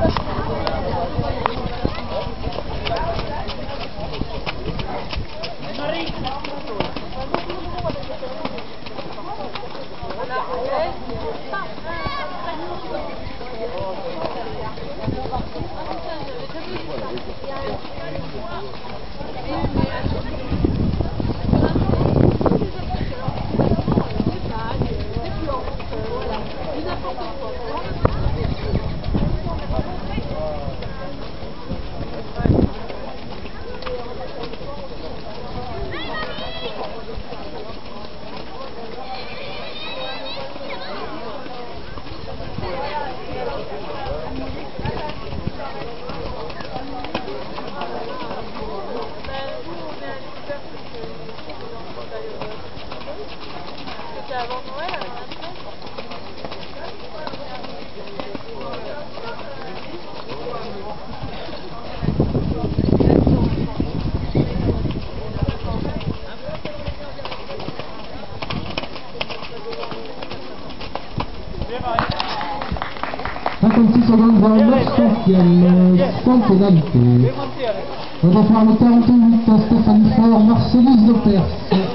Secondes dans le 5e, sans pénalité. On va faire le 48 à Stéphane Fort, Marcellus de Perse.